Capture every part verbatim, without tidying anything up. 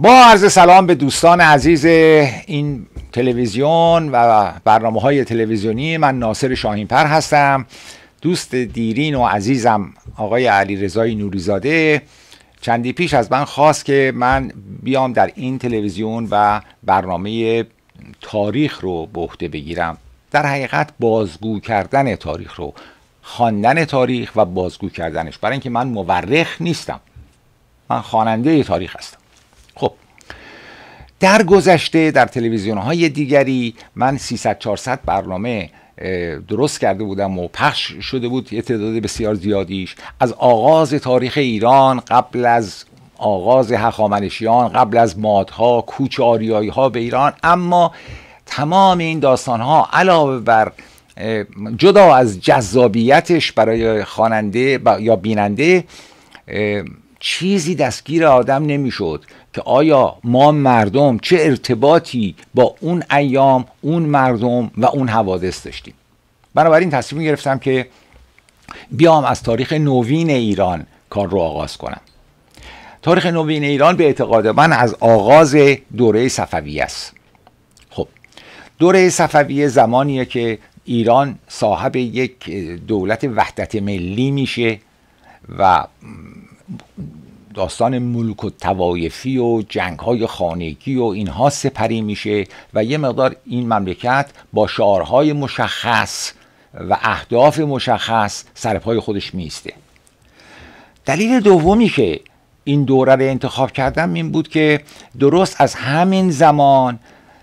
با عرض سلام به دوستان عزیز این تلویزیون و برنامه های تلویزیونی، من ناصر شاهینپر هستم. دوست دیرین و عزیزم آقای علیرضای نوریزاده چندی پیش از من خواست که من بیام در این تلویزیون و برنامه تاریخ رو به عهده بگیرم. در حقیقت بازگو کردن تاریخ رو، خواندن تاریخ و بازگو کردنش، برای اینکه من مورخ نیستم، من خواننده تاریخ هستم. خب در گذشته در تلویزیون های دیگری من سیصد چهارصد برنامه درست کرده بودم و پخش شده بود، یه تعداد بسیار زیادیش، از آغاز تاریخ ایران، قبل از آغاز هخامنشیان، قبل از مادها، کوچ آریایی ها به ایران. اما تمام این داستان ها علاوه بر جدا از جذابیتش برای خواننده یا بیننده، چیزی دستگیر آدم نمیشد که آیا ما مردم چه ارتباطی با اون ایام، اون مردم و اون حوادث داشتیم. بنابراین تصمیم گرفتم که بیام از تاریخ نوین ایران کار رو آغاز کنم. تاریخ نوین ایران به اعتقاد من از آغاز دوره صفویه است. خب دوره صفویه زمانیه که ایران صاحب یک دولت وحدت ملی میشه و داستان ملوک و توایفی و جنگ های خانگی و اینها سپری میشه و یه مقدار این مملکت با شعارهای مشخص و اهداف مشخص سر پای خودش میسته. دلیل دومی که این دوره رو انتخاب کردم این بود که درست از همین زمان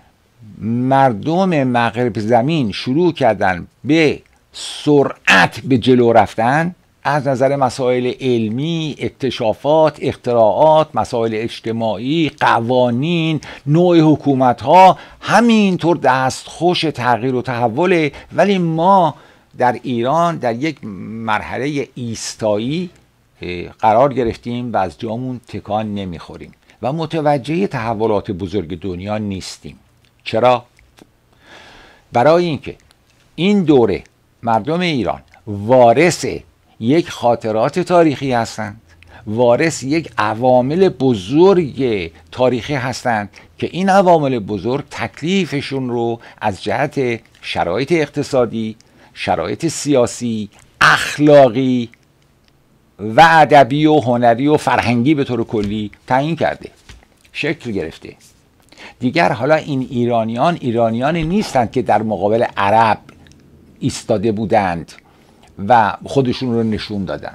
مردم مغرب زمین شروع کردن به سرعت به جلو رفتن از نظر مسائل علمی، اکتشافات، اختراعات، مسائل اجتماعی، قوانین، نوع حکومت‌ها، همینطور دستخوش تغییر و تحوله. ولی ما در ایران در یک مرحله ایستایی قرار گرفتیم و از جامون تکان نمیخوریم و متوجه تحولات بزرگ دنیا نیستیم. چرا؟ برای اینکه این دوره مردم ایران وارث یک خاطرات تاریخی هستند، وارث یک عوامل بزرگ تاریخی هستند که این عوامل بزرگ تکلیفشون رو از جهت شرایط اقتصادی، شرایط سیاسی، اخلاقی و ادبی و هنری و فرهنگی به طور کلی تعیین کرده، شکل گرفته. دیگر حالا این ایرانیان ایرانیانی نیستند که در مقابل عرب ایستاده بودند و خودشون رو نشون دادند.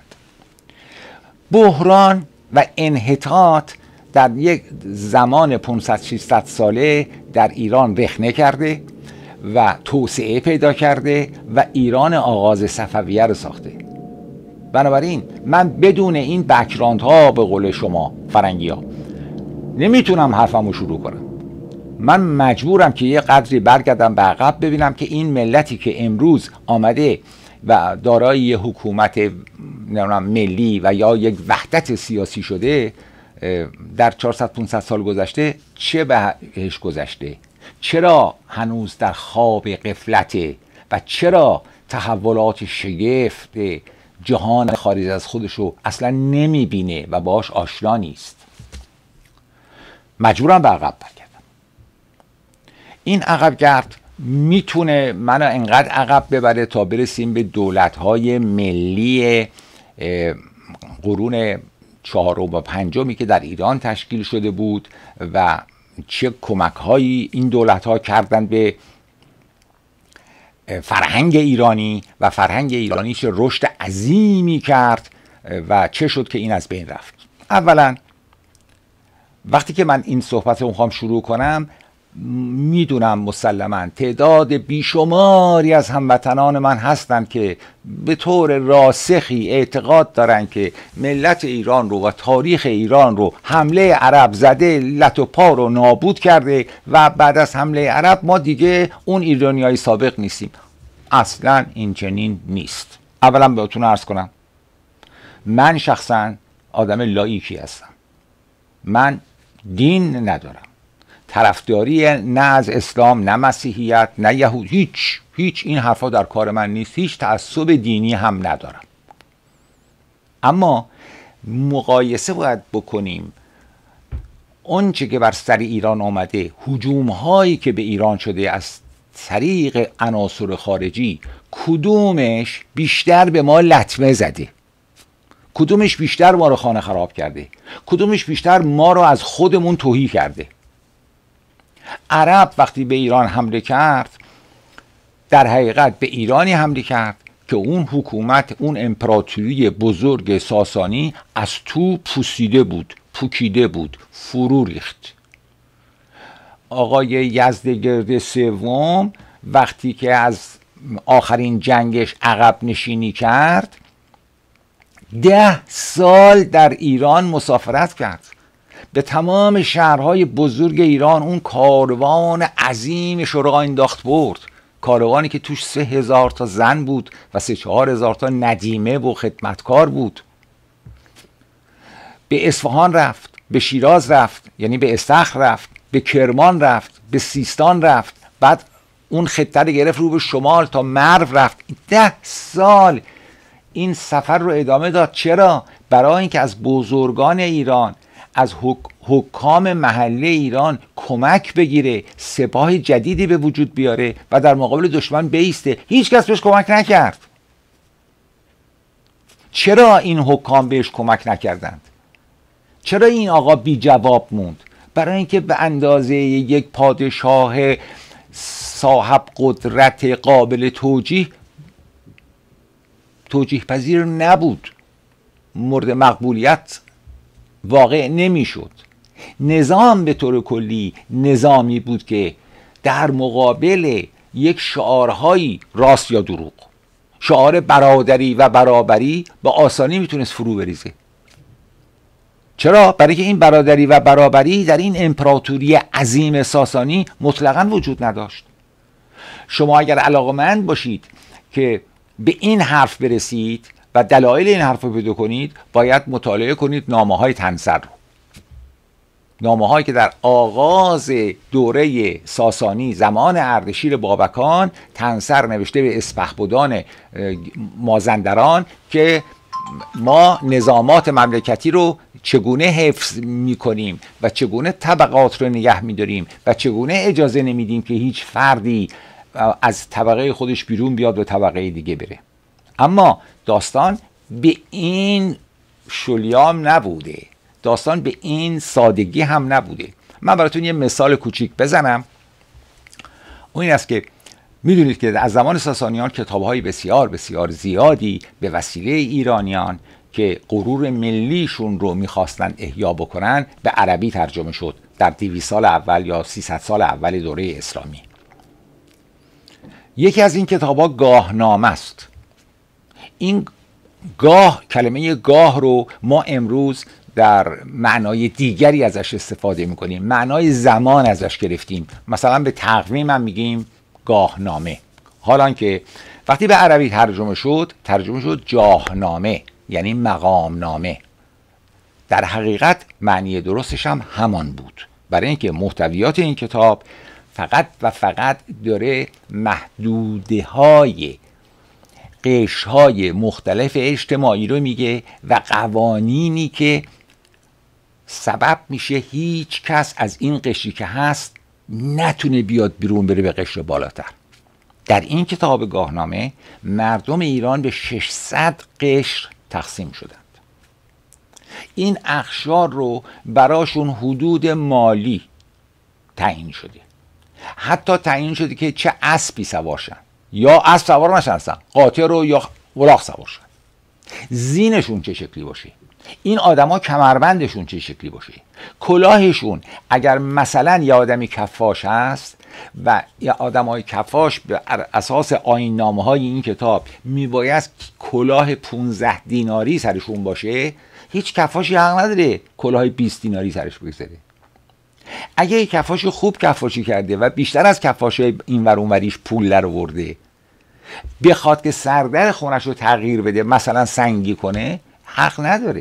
بحران و انحطاط در یک زمان پانصد ششصد ساله در ایران رخنه کرده و توسعه پیدا کرده و ایران آغاز صفویه رو ساخته. بنابراین من بدون این بک‌گراند ها، به قول شما فرنگی ها، نمیتونم حرفمو شروع کنم. من مجبورم که یه قدری برگردم به عقب ببینم که این ملتی که امروز آمده و دارای یه حکومت ملی و یا یک وحدت سیاسی شده، در چهارصد پانصد سال گذشته چه بهش گذشته؟ چرا هنوز در خواب غفلته و چرا تحولات شگفت جهان خارج از خودشو اصلا نمیبینه و باهاش آشنا نیست؟ مجبورم به عقب برگردم. این عقب گرد میتونه منو انقدر عقب ببره تا برسیم به دولت‌های ملی قرون چهارم و پنجمی که در ایران تشکیل شده بود و چه کمک‌هایی این دولت‌ها کردن به فرهنگ ایرانی و فرهنگ ایرانی چه رشد عظیمی کرد و چه شد که این از بین رفت. اولا وقتی که من این صحبت رو میخوام شروع کنم، میدونم مسلماً تعداد بیشماری از هموطنان من هستند که به طور راسخی اعتقاد دارن که ملت ایران رو و تاریخ ایران رو حمله عرب زده، لت و پا رو نابود کرده و بعد از حمله عرب ما دیگه اون ایرانیای سابق نیستیم. اصلاً این چنین نیست. اولا بهتون عرض کنم من شخصاً آدم لاییکی هستم. من دین ندارم، طرفداری نه از اسلام، نه مسیحیت، نه یهود، هیچ هیچ این حرفا در کار من نیست. هیچ تعصب دینی هم ندارم. اما مقایسه باید بکنیم آنچه که بر سر ایران آمده، هجوم هایی که به ایران شده از طریق عناصر خارجی، کدومش بیشتر به ما لطمه زده؟ کدومش بیشتر ما رو خانه خراب کرده؟ کدومش بیشتر ما رو از خودمون تهی کرده؟ عرب وقتی به ایران حمله کرد، در حقیقت به ایرانی حمله کرد که اون حکومت، اون امپراتوری بزرگ ساسانی از تو پوسیده بود، پوکیده بود، فرو ریخت. آقای یزدگرد سوم وقتی که از آخرین جنگش عقب نشینی کرد، ده سال در ایران مسافرت کرد، به تمام شهرهای بزرگ ایران اون کاروان عظیمش رو راه انداخت برد، کاروانی که توش سه هزار تا زن بود و سه چهار هزار تا ندیمه و خدمتکار بود. به اصفهان رفت، به شیراز رفت، یعنی به استخر رفت، به کرمان رفت، به سیستان رفت، بعد اون خطه رو گرفت رو به شمال تا مرو رفت. ده سال این سفر رو ادامه داد. چرا؟ برای اینکه از بزرگان ایران، از حک... حکام محله ایران کمک بگیره، سپاه جدیدی به وجود بیاره و در مقابل دشمن بیسته. هیچ کس بهش کمک نکرد. چرا این حکام بهش کمک نکردند؟ چرا این آقا بی جواب موند؟ برای اینکه به اندازه یک پادشاه صاحب قدرت قابل توجیه توجیه پذیر نبود، مورد مقبولیت واقع نمیشد. نظام به طور کلی نظامی بود که در مقابل یک شعارهایی، راست یا دروغ، شعار برادری و برابری، با آسانی میتونست فرو بریزه. چرا؟ برای که این برادری و برابری در این امپراتوری عظیم ساسانی مطلقاً وجود نداشت. شما اگر علاقه‌مند باشید که به این حرف برسید و دلایل این حرف رو پیدا کنید، باید مطالعه کنید نامه‌های تنسر رو. نامه‌هایی که در آغاز دوره ساسانی، زمان اردشیر بابکان، تنسر نوشته به اسپهبدان مازندران که ما نظامات مملکتی رو چگونه حفظ میکنیم و چگونه طبقات رو نگه میداریم و چگونه اجازه نمیدیم که هیچ فردی از طبقه خودش بیرون بیاد و طبقه دیگه بره. اما داستان به این شلیام نبوده، داستان به این سادگی هم نبوده. من براتون یه مثال کوچیک بزنم. اون این است که میدونید که از زمان ساسانیان کتاب‌های بسیار بسیار زیادی به وسیله ایرانیان که غرور ملیشون رو میخواستن احیا بکنن به عربی ترجمه شد در دویست سال اول یا سیصد سال اول دوره اسلامی. یکی از این کتاب‌ها گاهنامه است. این گاه، کلمه گاه رو ما امروز در معنای دیگری ازش استفاده میکنیم، معنای زمان ازش گرفتیم. مثلا به تقویم هم میگیم گاهنامه، حالان که وقتی به عربی ترجمه شد ترجمه شد جاهنامه، یعنی مقامنامه. در حقیقت معنی درستش هم همان بود، برای اینکه محتویات این کتاب فقط و فقط داره محدوده های قشرهای مختلف اجتماعی رو میگه و قوانینی که سبب میشه هیچ کس از این قشری که هست نتونه بیاد بیرون بره به قشر بالاتر. در این کتاب گاهنامه مردم ایران به ششصد قشر تقسیم شدند. این اقشار رو براشون حدود مالی تعیین شده، حتی تعیین شده که چه اسبی سوارشن یا اسب سوار نشن، قاطر رو یا الاغ سوار شن، زینشون چه شکلی باشه، این آدما کمربندشون چه شکلی باشه، کلاهشون اگر مثلا یه آدمی کفاش هست و یا آدمای کفاش به اساس آیین های این کتاب میبایست کلاه پونزده دیناری سرشون باشه، هیچ کفاشی حق نداره کلاه بیست دیناری سرش بگذاره. اگه یک کفاش خوب کفاشی کرده و بیشتر از کفاش این ور اون وریش پول در آورده، بخواد که سردر خونش رو تغییر بده، مثلا سنگی کنه، حق نداره.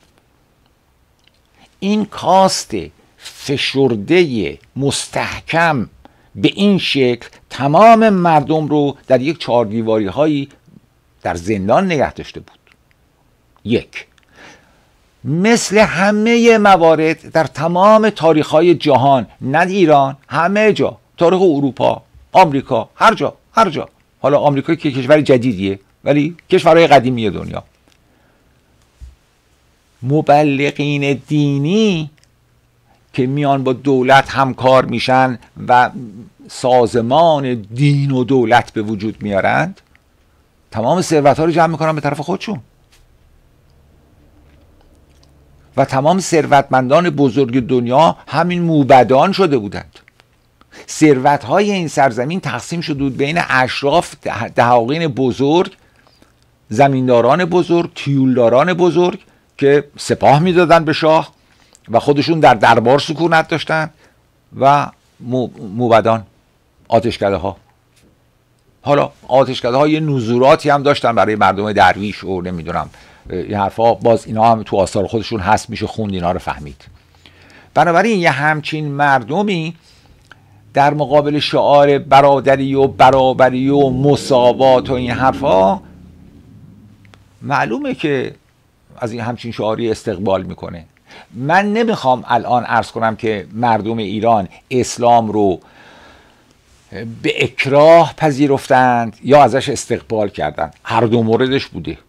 این کاست فشرده مستحکم به این شکل تمام مردم رو در یک چهاردیواری هایی در زندان نگه داشته بود. یک. مثل همه موارد در تمام تاریخ‌های جهان، نه ایران، همه جا، تاریخ اروپا، آمریکا، هر جا هر جا حالا آمریکا که کشور جدیدیه ولی کشورهای قدیمی دنیا، مبلغین دینی که میان با دولت همکار میشن و سازمان دین و دولت به وجود میارند، تمام ثروت‌ها رو جمع میکنن به طرف خودشون و تمام ثروتمندان بزرگ دنیا همین موبدان شده بودند. ثروت‌های این سرزمین تقسیم شده بود بین اشراف، دهاقین بزرگ، زمینداران بزرگ، تیولداران بزرگ که سپاه میدادن به شاه و خودشون در دربار سکونت داشتن، و موبدان، آتشکده ها. حالا آتشکده ها یه نزوراتی هم داشتن برای مردم درویش و نمیدونم این حرفا، باز اینا هم تو آثار خودشون هست، میشه خوند اینا رو فهمید. بنابراین یه همچین مردمی در مقابل شعار برادری و برابری و مساوات و این حرفا معلومه که از این همچین شعاری استقبال میکنه. من نمیخوام الان عرض کنم که مردم ایران اسلام رو به اکراه پذیرفتند یا ازش استقبال کردند، هر دو موردش بوده.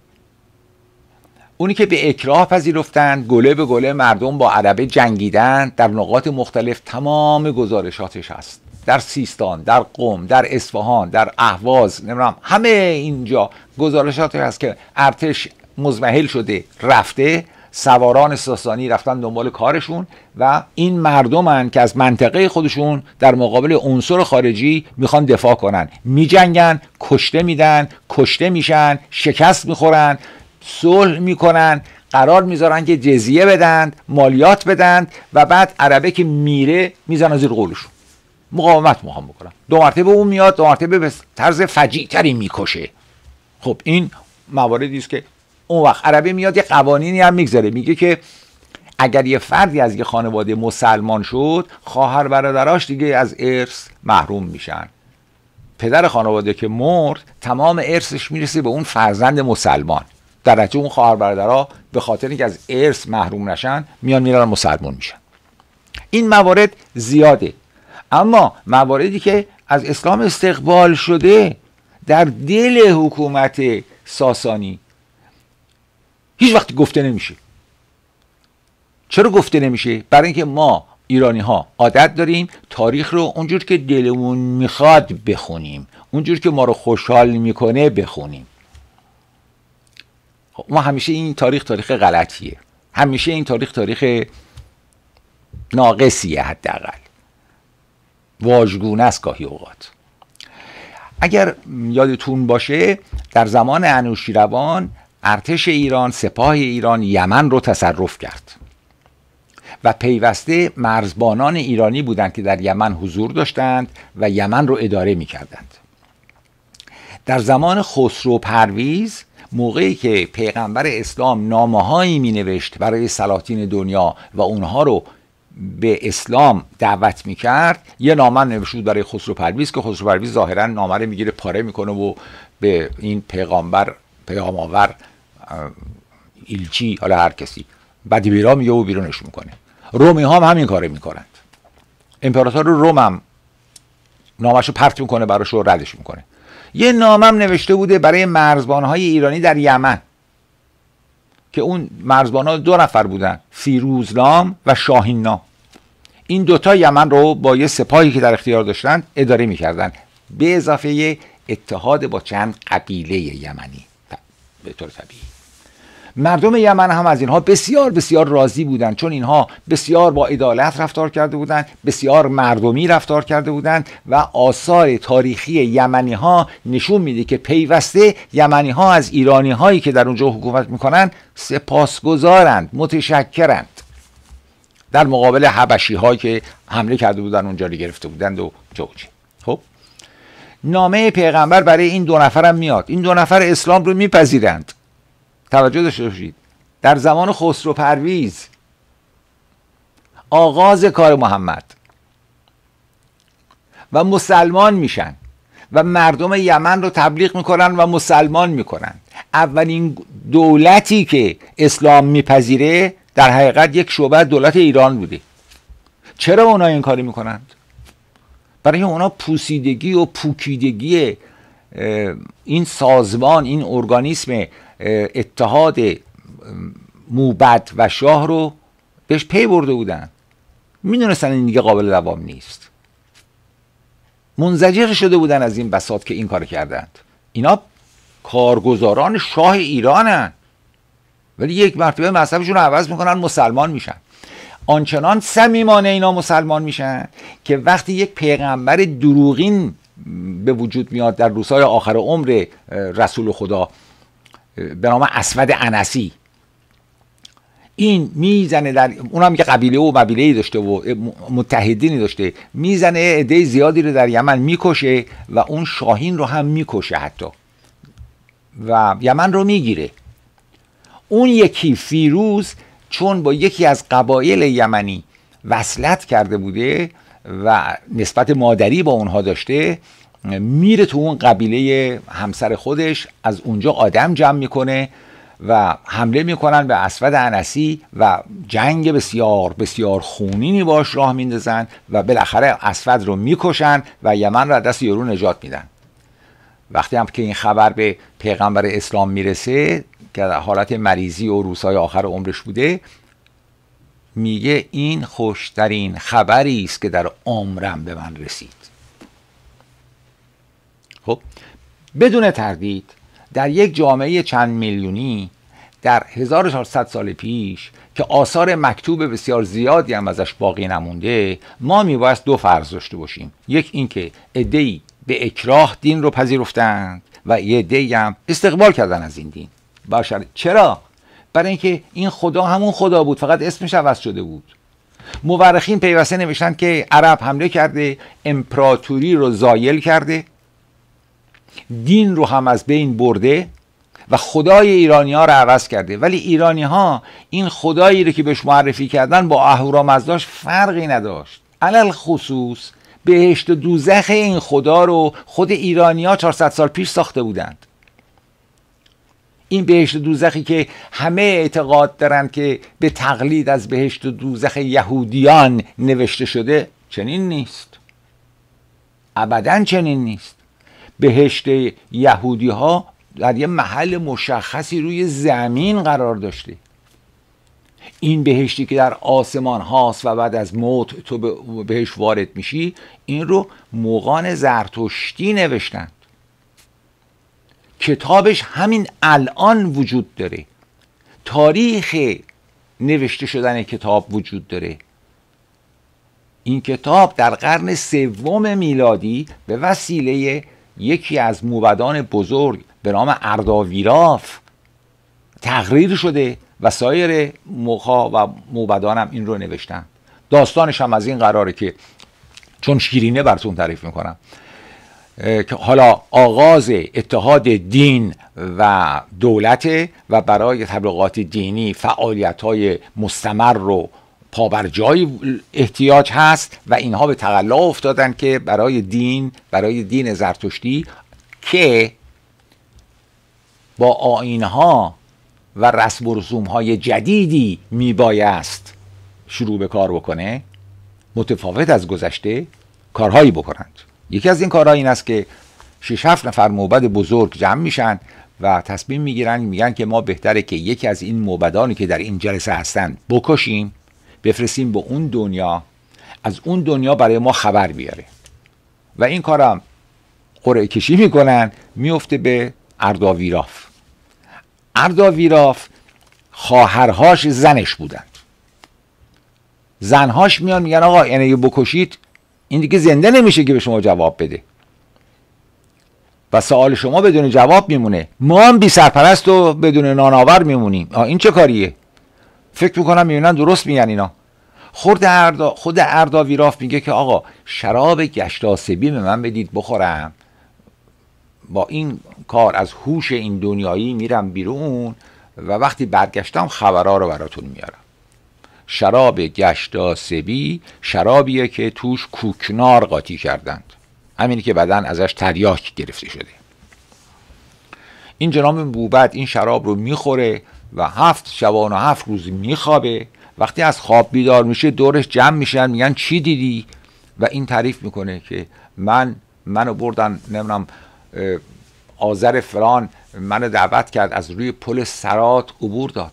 اونی که به اکراه پذیرفتند، گله به گله مردم با عربه جنگیدن، در نقاط مختلف تمام گزارشاتش هست، در سیستان، در قم، در اصفهان، در اهواز، نمیدونم همه اینجا گزارشات هست که ارتش مزمحل شده رفته، سواران ساسانی رفتن دنبال کارشون و این مردمن که از منطقه خودشون در مقابل عنصر خارجی میخوان دفاع کنن، میجنگن، کشته میدن، کشته میشن، شکست میخورن، صلح میکنن، قرار میذارن که جزیه بدن، مالیات بدن و بعد عربه که میره میزنن زیر قولشون، مقاومت میخوام بکنن. دو مرتبه اون میاد، دو مرتبه به طرز فجیع تری میکشه. خب این مواردی است که اون وقت عربی میاد یه قوانینی هم میگذاره، میگه که اگر یه فردی از یه خانواده مسلمان شد، خواهر برادراش دیگه از ارث محروم میشن. پدر خانواده که مرد، تمام ارثش میرسه به اون فرزند مسلمان، در نتیجه اون خواهر برادرها به خاطر اینکه از ارث محروم نشن میان میرن مسلمان میشن. این موارد زیاده، اما مواردی که از اسلام استقبال شده در دل حکومت ساسانی هیچ وقت گفته نمیشه. چرا گفته نمیشه؟ برای اینکه ما ایرانی ها عادت داریم تاریخ رو اونجور که دلمون میخواد بخونیم، اونجور که ما رو خوشحال میکنه بخونیم. ما همیشه این تاریخ تاریخ غلطیه، همیشه این تاریخ تاریخ ناقصیه، حداقل واژگونه است گاهی اوقات. اگر یادتون باشه در زمان انوشیروان ارتش ایران، سپاه ایران یمن رو تصرف کرد و پیوسته مرزبانان ایرانی بودند که در یمن حضور داشتند و یمن رو اداره می کردند. در زمان خسرو پرویز، موقعی که پیغمبر اسلام نامه‌هایی می نوشت برای سلاطین دنیا و اونها رو به اسلام دعوت می کرد، یه نامه نوشت برای خسرو پرویز که خسرو پرویز ظاهرا نامه رو میگیره پاره میکنه و به این پیغمبر، پیغام آور، ایلچی، حالا هر کسی بعدی بیرا میگه و بیرونش میکنه. رومی ها هم همین کاره میکنند. امپراتور روم هم نامشو پرت میکنه براش و ردش میکنه. یه نامه هم نوشته بوده برای مرزبانهای ایرانی در یمن که اون مرزبانها دو نفر بودن، فیروزنام و شاهیننام. این دوتا یمن رو با یه سپاهی که در اختیار داشتن اداره میکردن، به اضافه اتحاد با چند قبیله یمنی. به طور طبیعی مردم یمن هم از اینها بسیار بسیار راضی بودند، چون اینها بسیار با عدالت رفتار کرده بودند، بسیار مردمی رفتار کرده بودند و آثار تاریخی یمنی ها نشون میده که پیوسته یمنی ها از ایرانی هایی که در اونجا حکومت میکنن سپاسگزارند، متشکرند، در مقابل حبشی هایی که حمله کرده بودن اونجا رو گرفته بودند و جوجه. خب نامه پیغمبر برای این دو نفرم میاد، این دو نفر اسلام رو میپذیرند. توجه داشته باشید، در زمان خسرو پرویز آغاز کار محمد و مسلمان میشن و مردم یمن رو تبلیغ میکنن و مسلمان میکنن. اولین دولتی که اسلام میپذیره در حقیقت یک شعبه دولت ایران بوده. چرا اونا این کاری میکنند؟ برای اونا پوسیدگی و پوکیدگی این سازمان، این ارگانیسم اتحاد موبد و شاه رو بهش پی برده بودن. میدونستن این دیگه قابل دوام نیست. منزجر شده بودن از این بساط که این کار کردند. اینا کارگزاران شاه ایرانن، ولی یک مرتبه مذهبشون رو عوض میکنن، مسلمان میشن. آنچنان صمیمانه اینا مسلمان میشن که وقتی یک پیغمبر دروغین به وجود میاد در روزهای آخر عمر رسول خدا به نام اسود انسی، این میزنه در اونم که قبیله و مبیله‌ای داشته و متحدینی داشته، میزنه عده زیادی رو در یمن میکشه و اون شاهین رو هم میکشه حتی و یمن رو میگیره. اون یکی فیروز چون با یکی از قبایل یمنی وصلت کرده بوده و نسبت مادری با اونها داشته، میره تو اون قبیله همسر خودش، از اونجا آدم جمع میکنه و حمله میکنن به اسود انسی و جنگ بسیار بسیار خونینی باش راه میندازن و بالاخره اسود رو میکشن و یمن رو از دست یارو نجات میدن. وقتی هم که این خبر به پیغمبر اسلام میرسه که در حالت مریضی و روزهای آخر عمرش بوده، میگه این خوشترین خبری است که در عمرم به من رسید. خب بدون تردید در یک جامعه چند میلیونی در هزار و چهارصد سال پیش که آثار مکتوب بسیار زیادی هم ازش باقی نمونده، ما میبایست دو فرض داشته باشیم. یک این که عده‌ای به اکراه دین رو پذیرفتند و یه عده‌ای هم استقبال کردن از این دین. باشه. چرا؟ برای اینکه این خدا همون خدا بود، فقط اسمش عوض شده بود. مورخین پیوسته نوشتن که عرب حمله کرده، امپراتوری رو زایل کرده، دین رو هم از بین برده و خدای ایرانی ها رو عوض کرده. ولی ایرانی ها این خدایی رو که بهش معرفی کردن با اهورامزداش فرقی نداشت. علل خصوص بهشت و دوزخ این خدا رو خود ایرانی ها چهارصد سال پیش ساخته بودند. این بهشت و دوزخی که همه اعتقاد دارن که به تقلید از بهشت و دوزخ یهودیان نوشته شده، چنین نیست. ابداً چنین نیست. بهشت یهودی ها در یه محل مشخصی روی زمین قرار داشته. این بهشتی که در آسمان هاست و بعد از موت تو بهش وارد میشی، این رو مغان زرتشتی نوشتند. کتابش همین الان وجود داره. تاریخ نوشته شدن کتاب وجود داره. این کتاب در قرن سوم میلادی به وسیله یکی از موبدان بزرگ به نام ارداویراف تقریر شده و سایر مخا و موبدان هم این رو نوشتن. داستانش هم از این قراره که چون شیرینه براتون تعریف میکنم که حالا آغاز اتحاد دین و دولت و برای تبلیغات دینی فعالیت‌های مستمر رو پابرجای احتیاج هست و اینها به تقلا افتادن که برای دین برای دین زرتشتی که با آیین‌ها و رسم و رسوم‌های جدیدی میبایست شروع به کار بکنه، متفاوت از گذشته کارهایی بکنند. یکی از این کارها این است که شش هفت نفر موبد بزرگ جمع میشن و تصمیم میگیرن، میگن که ما بهتره که یکی از این موبدانی که در این جلسه هستن بکشیم، بفرستیم به اون دنیا، از اون دنیا برای ما خبر بیاره. و این کارم قرعه کشی میکنن، میفته به ارداویراف. ارداویراف خواهرهاش زنش بودند. زنهاش میان میگن آقا اینو بکشید این دیگه زنده نمیشه که به شما جواب بده و سوال شما بدون جواب میمونه، ما هم بی سرپرست و بدون نانآور میمونیم. این چه کاریه؟ فکر میکنم میبینن درست میگن اینا. خود اردا خود ارداویراف میگه که آقا شراب گشتاسبی به من بدید بخورم، با این کار از هوش این دنیایی میرم بیرون و وقتی برگشتم خبرها رو براتون میارم. شراب گشتاسبی شرابیه که توش کوکنار قاطی کردند، همینی که بعدن ازش تریاک گرفته شده. این جناب موبد این شراب رو میخوره و هفت شبان و هفت روز میخوابه. وقتی از خواب بیدار میشه دورش جمع میشن میگن چی دیدی؟ و این تعریف میکنه که من منو بردن نمیدونم آذر فلان منو دعوت کرد از روی پل سرات عبور داد.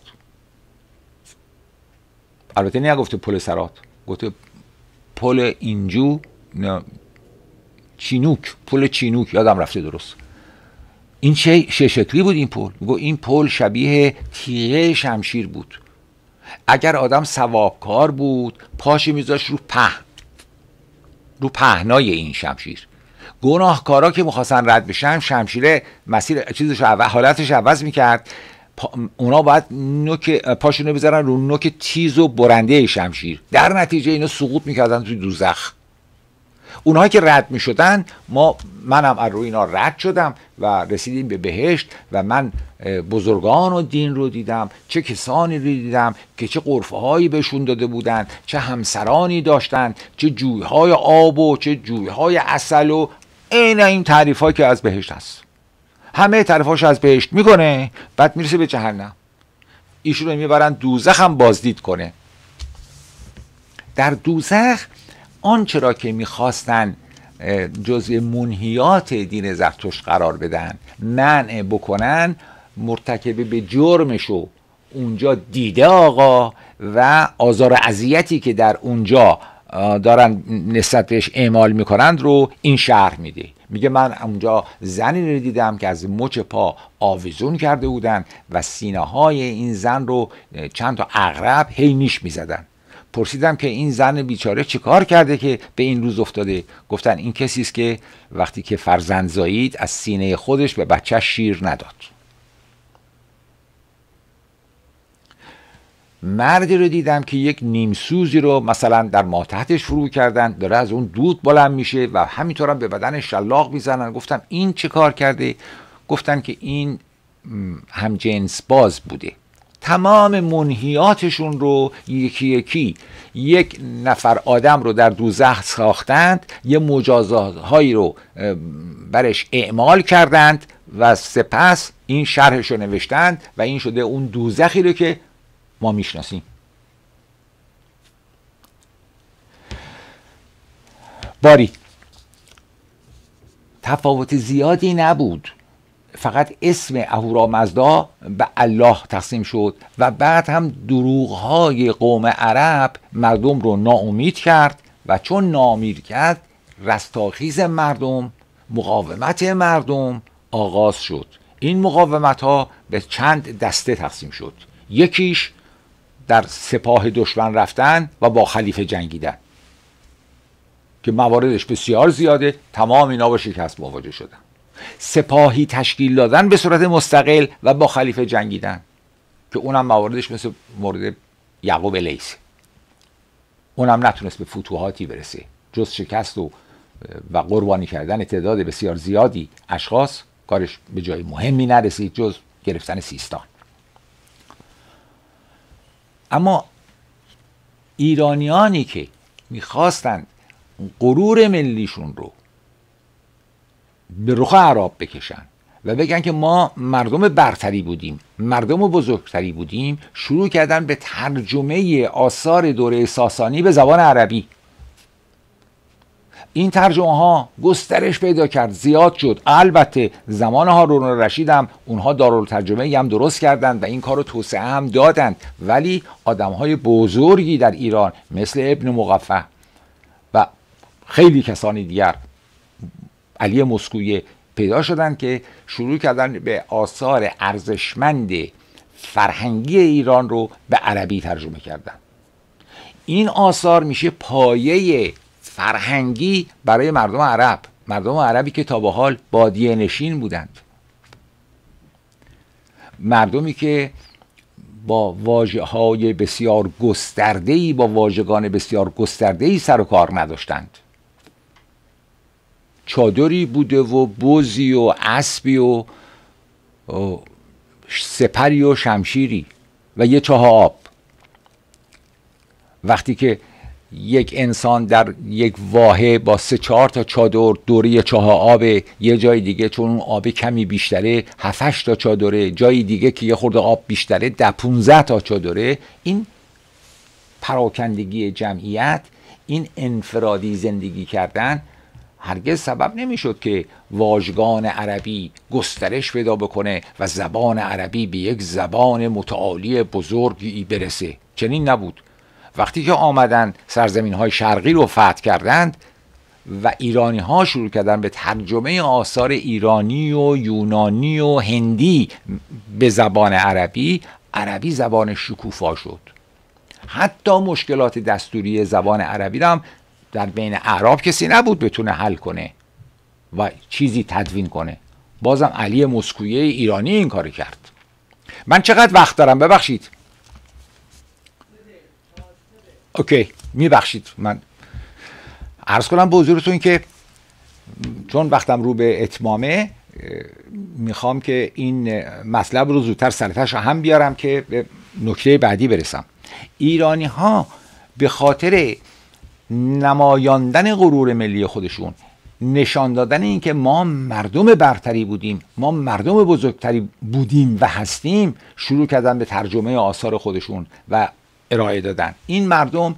البته نه گفته پل سرات، گفته پل اینجو نه چینوک، پل چینوک، یادم رفته درست. این چه شکلی بود این پل؟ میگه این پل شبیه تیغه شمشیر بود. اگر آدم ثوابکار بود پاش میذاش رو پهن، رو پهنای این شمشیر. گناهکارا که میخواستن رد بشن شمشیره مسیر چیزش حالتش عوض میکرد، اونا باید نوک پاشونو بذارن رو نوک تیز و برنده شمشیر، در نتیجه اینا سقوط میکردن توی دوزخ. اونهایی که رد میشدن، ما منم از روی اینا رد شدم و رسیدیم به بهشت و من بزرگان و دین رو دیدم، چه کسانی رو دیدم که چه قرفه هایی بهشون داده بودن، چه همسرانی داشتن، چه جویهای آب و چه جویهای عسل و این این تعریف هایی که از بهشت هست. همه تعریفاش از بهشت میکنه، بعد میرسه به جهنم. ایشون رو میبرن دوزخ هم بازدید کنه. در دوزخ آنچه را که میخواستن جزء منهیات دین زرتشت قرار بدن، منع بکنن، مرتکب به جرمشو اونجا دیده آقا و آزار و اذیتی که در اونجا دارن نسبت بهش اعمال میکنند رو این شرح میده. میگه من اونجا زنی رو دیدم که از مچ پا آویزون کرده بودن و سینه های این زن رو چند تا عقرب هی نیش میزدن. پرسیدم که این زن بیچاره چه کار کرده که به این روز افتاده؟ گفتن این کسی است که وقتی که فرزند زایید از سینه خودش به بچه شیر نداد. مردی رو دیدم که یک نیمسوزی رو مثلا در ماتحتش فرو کردن، داره از اون دود بلند میشه و همینطور هم به بدن شلاق میزنن. گفتم این چه کار کرده؟ گفتن که این هم جنس باز بوده. تمام منهیاتشون رو یکی یکی یک نفر آدم رو در دوزخ ساختند، یه مجازات هایی رو برش اعمال کردند و سپس این شرحش رو نوشتند و این شده اون دوزخی رو که ما میشناسیم. باری تفاوت زیادی نبود، فقط اسم اهورامزدا به الله تقسیم شد و بعد هم دروغ‌های قوم عرب مردم رو ناامید کرد و چون ناامید کرد رستاخیز مردم، مقاومت مردم آغاز شد. این مقاومت ها به چند دسته تقسیم شد. یکیش در سپاه دشمن رفتن و با خلیفه جنگیدن که مواردش بسیار زیاده، تمام اینا با شکست مواجه شدن. سپاهی تشکیل دادن به صورت مستقل و با خلیفه جنگیدن که اونم مواردش مثل مورد یعقوب لیث، اونم نتونست به فتوحاتی برسه جز شکست و و قربانی کردن تعداد بسیار زیادی اشخاص، کارش به جای مهمی نرسید جز گرفتن سیستان. اما ایرانیانی که میخواستن غرور ملیشون رو به رخ عرب بکشن و بگن که ما مردم برتری بودیم، مردم بزرگتری بودیم، شروع کردن به ترجمه آثار دوره ساسانی به زبان عربی. این ترجمه ها گسترش پیدا کرد، زیاد شد. البته زمان هارون الرشید هم اونها دارالترجمه هم درست کردند و این کار رو توسعه هم دادند، ولی آدم های بزرگی در ایران مثل ابن مقفع و خیلی کسانی دیگر، علی مسکویه، پیدا شدن که شروع کردن به آثار ارزشمند فرهنگی ایران رو به عربی ترجمه کردن. این آثار میشه پایه فرهنگی برای مردم عرب، مردم عربی که تا به حال بادیه نشین بودند، مردمی که با واژه‌های بسیار گسترده‌ای، با واژگان بسیار گسترده‌ای سر و کار نداشتند. چادری بوده و بزی و اسبی و سپری و شمشیری و یه چاه آب. وقتی که یک انسان در یک واحه با سه چهار تا چادر دوره چاه آب، یه جای دیگه چون اون آب کمی بیشتره هفت هشت تا چادره، جای دیگه که یه خورده آب بیشتره ده پونزده تا چادره. این پراکندگی جمعیت، این انفرادی زندگی کردن هرگز سبب نمیشد که واژگان عربی گسترش پیدا بکنه و زبان عربی به یک زبان متعالی بزرگی برسه. چنین نبود. وقتی که آمدن سرزمین های شرقی رو فتح کردند و ایرانی ها شروع کردن به ترجمه آثار ایرانی و یونانی و هندی به زبان عربی، عربی زبان شکوفا شد. حتی مشکلات دستوری زبان عربی هم در بین اعراب کسی نبود بتونه حل کنه و چیزی تدوین کنه. بازم علی مسکویه ایرانی این کار کرد. من چقدر وقت دارم؟ ببخشید. اوکی، میبخشید. من عرض کنم به حضورتون که چون وقتم رو به اتمامه، میخوام که این مطلب رو زودتر سرتش هم بیارم که به نکته بعدی برسم. ایرانی ها به خاطر نمایاندن غرور ملی خودشون، نشان دادن این که ما مردم برتری بودیم، ما مردم بزرگتری بودیم و هستیم، شروع کردن به ترجمه آثار خودشون و ارائه دادن. این مردم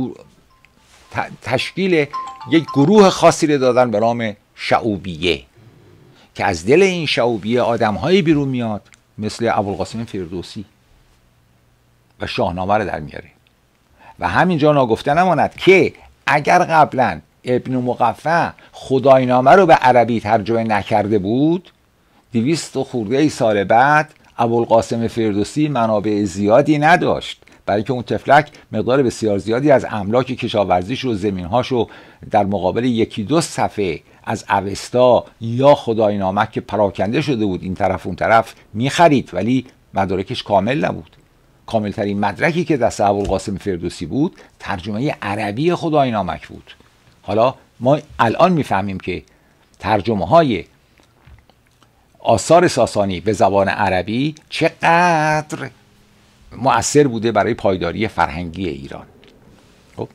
تشکیل یک گروه خاصی رو دادن به نام شعوبیه که از دل این شعوبیه آدم‌هایی بیرون میاد مثل ابوالقاسم فردوسی و شاهنامه رو در میاره. و همینجا ناگفته نماند که اگر قبلا ابن مقفع خداینامه رو به عربی ترجمه نکرده بود، دویست و خورده ای سال بعد ابوالقاسم فردوسی منابع زیادی نداشت، برای که اون تفلک مقدار بسیار زیادی از املاک کشاورزیش و زمینهاش رو در مقابل یکی دو صفحه از اوستا یا خداینامه که پراکنده شده بود این طرف اون طرف میخرید، ولی مدارکش کامل نبود. کاملترین مدرکی که دست ابوالقاسم فردوسی بود ترجمه عربی خداینامک بود. حالا ما الان میفهمیم که ترجمه های آثار ساسانی به زبان عربی چقدر مؤثر بوده برای پایداری فرهنگی ایران. خب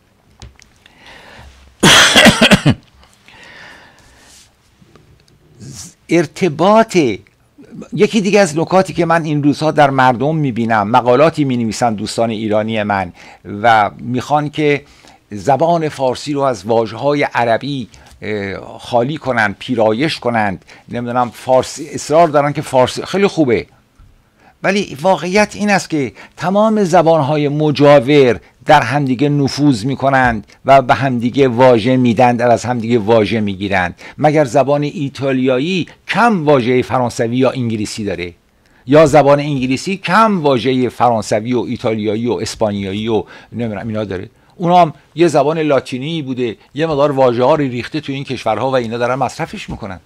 ارتباط یکی دیگه از نکاتی که من این روزها در مردم میبینم، مقالاتی مینویسن دوستان ایرانی من و میخوان که زبان فارسی رو از واژه‌های عربی خالی کنند، پیرایش کنند، نمیدونم فارسی اصرار دارن که فارسی خیلی خوبه، ولی واقعیت این است که تمام زبانهای مجاور در همدیگه نفوذ میکنند و به همدیگه واژه میدند و از همدیگه واژه میگیرند. مگر زبان ایتالیایی کم واژه فرانسوی یا انگلیسی داره؟ یا زبان انگلیسی کم واژه فرانسوی و ایتالیایی و اسپانیایی و نمیدونم اینا داره؟ اونا هم یه زبان لاتینی بوده، یه مقدار واژه ها ریخته تو این کشورها و اینا دارن مصرفش میکنند.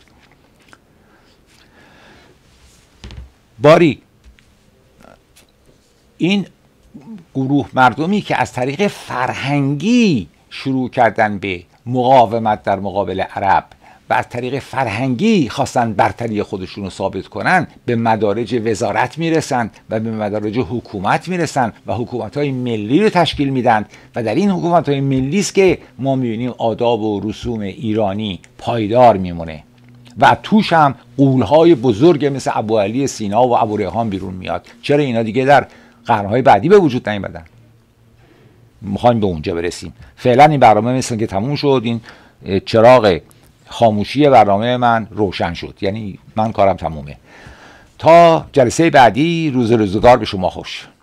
باری این گروه مردمی که از طریق فرهنگی شروع کردن به مقاومت در مقابل عرب و از طریق فرهنگی خواستن برتری خودشون رو ثابت کنن، به مدارج وزارت میرسن و به مدارج حکومت میرسن و حکومت‌های ملی رو تشکیل میدن و در این حکومت‌های ملی است که ما میبینیم آداب و رسوم ایرانی پایدار میمونه و توش هم غول‌های بزرگ مثل ابو علی سینا و ابو ریحان بیرون میاد. چرا اینا دیگه در قرن‌های بعدی به وجود نیامدن؟ میخوایم به اونجا برسیم. فعلا این برنامه مثل که تموم شد. این چراغ خاموشی برنامه من روشن شد، یعنی من کارم تمومه. تا جلسه بعدی، روز روزگار به شما خوش.